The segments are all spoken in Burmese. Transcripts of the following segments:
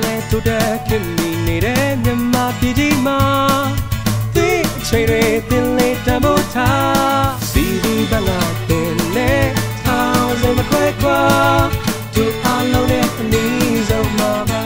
နဲ့တူတဲ့ခင်မီနေတဲ့မြန်မာပြည်ကြီးမှာဒီချွေတွေပင်လေးတမိုးထားစီဒီဘငါတင်နဲ့ထောင်စမခွဲခွာသူအလုံးနဲ့အနည်းဆုံးမှာပါ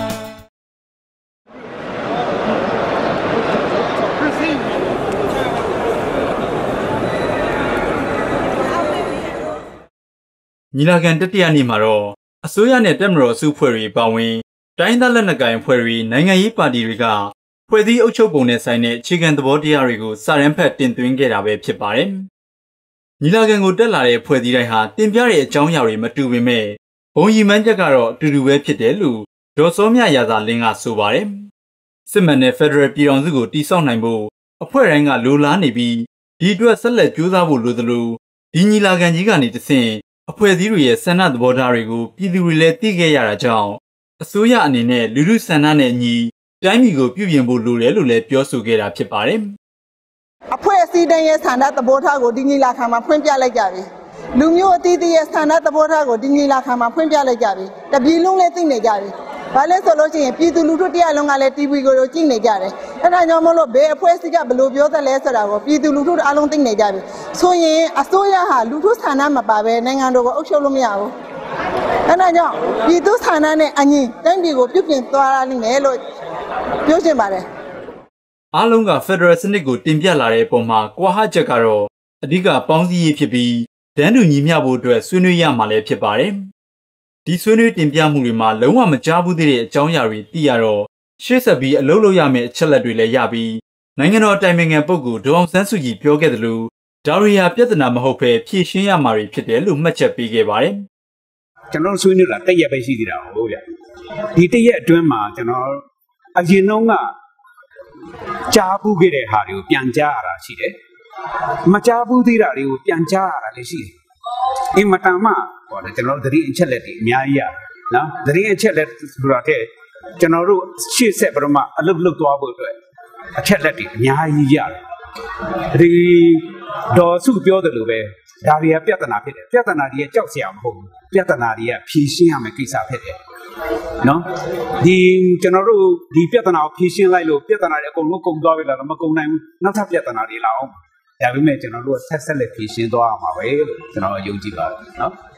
ညီလာခံတတိယနေ့မှာတော့အစိုးရနဲ့တပ်မတော်အစုအဖွဲ့တွေပါဝင်တိုင်းသားလက်နက်ကိုင်အဖွဲ့တွေနိုင်ငံရေးပါတီတွေကဖွဲ့စည်းအုပ်ချုပ်ပုံနဲ့ဆိုင်တဲ့အခြေခံသဘောတရားတွေကိုစာရန်ဖတ်တင်သွင်းခဲ့တာပဲဖြစ်ပါတယ်။ညီလာခံကိုတက်လာတဲ့ဖွဲ့စည်းတိုင်းဟာတင်ပြတဲ့အကြောင်းအရာတွေမတူပေမဲ့ဘုံရီမှန်းချက်ကတော့အတူတူပဲဖြစ်တယ်လို့ဒေါ်စောမြရာဇာလင်းကဆိုပါတယ်။စစ်မှန်တဲ့ဖက်ဒရယ်ပြည်ထောင်စုကိုတည်ဆောက်နိုင်ဖို့အဖွဲ့တိုင်းကလိုလားနေပြီးဒီအတွက်ဆက်လက်ကြိုးစားဖို့လိုသလိုဒီညီလာခံကြီးကနေတဆင့်အဖွဲ့အစည်းတွေရဲ့ဆန္ဒသဘောထားတွေကိုပြည်သူတွေလည်းသိခဲ့ရတာကြောင့်အစိုးရအနေနဲ့လူထုဆန္ဒနဲ့အညီတိုင်းပြည်ကိုပြုပြင်ဖို့လိုတယ်လို့လည်းပြောဆိုခဲ့တာဖြစ်ပါတယ်။အဖွဲ့အစည်းတိုင်းရဲ့ဆန္ဒသဘောထားကိုဒီညီလာခံမှာဖွင့်ပြလိုက်ကြပြီ။လူမျိုးအသီးသီးရဲ့ဆန္ဒသဘောထားကိုဒီညီလာခံမှာဖွင့်ပြလိုက်ကြပြီ။တပြည်လုံးလည်းသိနေကြပြီ။ဘာလဲဆိုလို့ရှိရင်ပြည်သူလူထုတရားလုံးကလည်း TV ကိုကြည့်နေကြတယ်။အဲဒါကြောင့်မလို့ဘယ်အဖွဲ့အစည်းကဘယ်လိုပြောသလဲဆိုတာကိုပြည်သူလူထုအားလုံးသိနေကြပြီ။ဆိုရင်အစိုးရဟာလူထုဆန္ဒမပါဘဲနိုင်ငံတော်ကိုအုပ်ချုပ်လို့မရဘူး။အဲဒါကြောင့်ပြည်သူဆန္ဒနဲ့အညီတိုင်းပြည်ကိုပြုပြင်သွားရလိမ့်မယ်လို့ပြောချင်ပါတယ်။အားလုံးကဖက်ဒရယ်စနစ်ကိုတင်ပြလာတဲ့ပုံမှာကွာဟချက်ကတော့အဓိကပေါင်းစည်းရေးဖြစ်ပြီးတန်းတူညီမျှဖို့အတွက်ဆွေးနွေးရမှာလည်းဖြစ်ပါတယ်။ဒီဆွေးနွေးတင်ပြမှုတွေမှာလုံးဝမကြားဘူးသေးတဲ့အကြောင်းအရာတွေသိရတော့ရှေ့ဆက်ပြီးအလုပ်လုပ်ရမယ့်အချက်လက်တွေလည်းရပြီးနိုင်ငံတော်အတိုင်ပင်ခံပုဂ္ဂိုလ်ဒေါအောင်ဆန်းစုကြည်ပြောခဲ့သလိုဒါရီယာပြဿနာမဟုတ်ဘဲဖြေရှင်းရမှာတွေဖြစ်တယ်လို့မှတ်ချက်ပေးခဲ့ပါတယ်။ကျွန်တော်ဆွေးနွေးတာတရက်ပဲရှိသေးတာဟုတ်ဗျ။ဒီတရက်အတွင်းမှာကျွန်တော်အရင်တော့ကကြားဘူးခဲ့တဲ့ဟာတွေကိုပြန်ကြားရတာရှိတယ်။မကြားဘူးသေးတာတွေကိုပြန်ကြားရတာလည်းရှိတယ်။အင်မတန်မှဟောတယ်ကျွန်တော်တို့သတိအချက်လက်တွေအများကြီးရနော်သတိအချက်လက်ဆိုတာတဲ့ကျွန်တော်တို့ရှေ့ဆက်ပြီးတော့မှအလုပ်လုပ်သွားဖို့အတွက်အချက်လက်တွေအများကြီးရတယ်ဒီဒေါ်စုပြောတယ်လို့ပဲဒါတွေကပြဿနာဖြစ်တယ်ပြဿနာတွေကကြောက်စရာမဟုတ်ဘူးပြဿနာတွေကဖြေရှင်းရမယ့်ကိစ္စဖြစ်တယ်နော်ဒီကျွန်တော်တို့ဒီပြဿနာကိုဖြေရှင်းလိုက်လို့ပြဿနာတွေအကုန်လုံးကုန်သွားပြီလားမကုန်နိုင်ဘူးနောက်ထပ်ပြဿနာတွေလာအောင်ဒါပေမဲ့ကျွန်တော်တို့ဆက်လက်ဖြေရှင်းသွားရမှာပဲလို့ကျွန်တော်ယုံကြည်ပါတယ်နော်